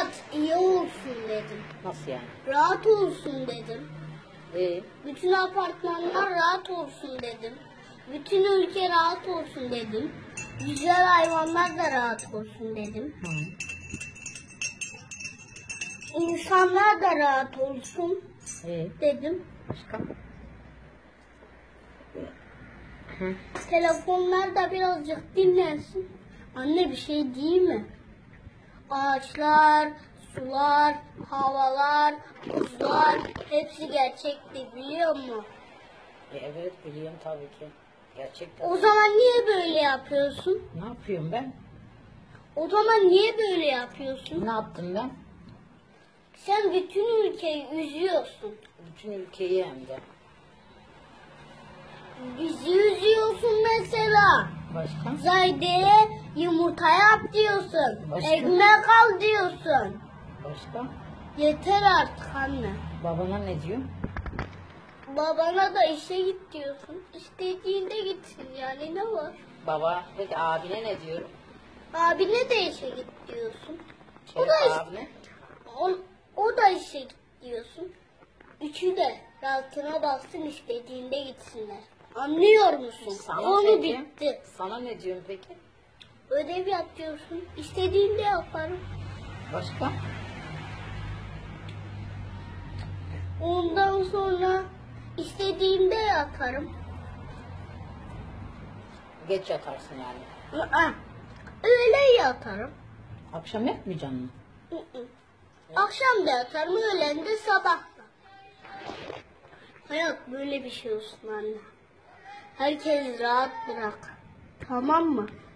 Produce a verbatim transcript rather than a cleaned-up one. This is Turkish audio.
Hayat iyi olsun dedim. Nasıl yani? Rahat olsun dedim. Ee, Bütün apartmanlar rahat olsun dedim. Bütün ülke rahat olsun dedim. Güzel hayvanlar da rahat olsun dedim. hı. İnsanlar da rahat olsun Ee, dedim. başka? Hı. Telefonlar da birazcık dinlensin. Anne bir şey değil mi? Ağaçlar, sular, havalar, buzlar hepsi gerçekti biliyor musun? E, evet biliyorum tabii ki. Gerçekten. O zaman niye böyle yapıyorsun? Ne yapıyorum ben? O zaman niye böyle yapıyorsun? Ne yaptım ben? Sen bütün ülkeyi üzüyorsun. Bütün ülkeyi hem de. Bizi üzüyorsun mesela. Başka? Zayde'ye yumurta yap diyorsun. Başka? Ekmek al diyorsun. Başka? Yeter artık anne. Babana ne diyor? Babana da işe git diyorsun. İstediğinde gitsin yani ne var? Baba, peki abine ne diyor? Abine de işe git diyorsun. O da, Şeref iş- abine. o, o da işe git diyorsun. Üçü de rahatına baksın istediğinde gitsinler. Anlıyor musun? Sana Konu peki? bitti. Sana ne diyorum peki? Ödev yap diyorsun. İstediğinde yaparım. Başka? Ondan sonra istediğimde yatarım. Geç yatarsın yani. Aa, öyle yatarım. Akşam yatmayacaksın mı? Hı hı. Akşam da yatarım, öğlen de sabah da. Hayat böyle bir şey olsun anne. Herkes rahat bırak. Tamam mı?